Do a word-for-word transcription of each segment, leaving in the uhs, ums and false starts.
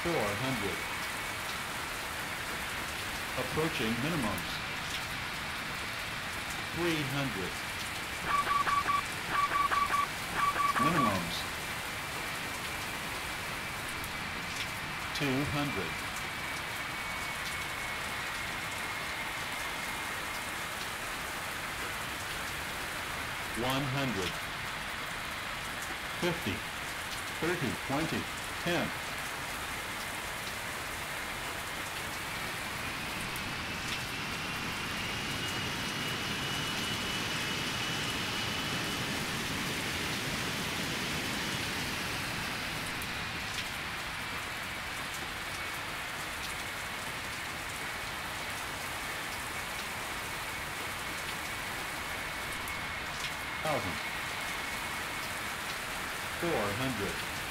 four hundred. Approaching minimums. three hundred. Minimums. two hundred. one hundred. fifty. thirty. twenty. ten. Thousand. Four hundred.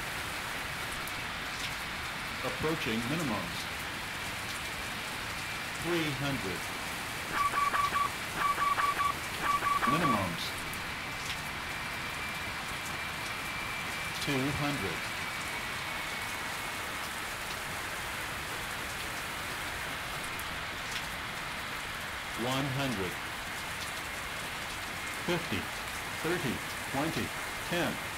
Approaching minimums. Three hundred. Minimums. Two hundred. One hundred. Fifty. thirty. twenty. ten.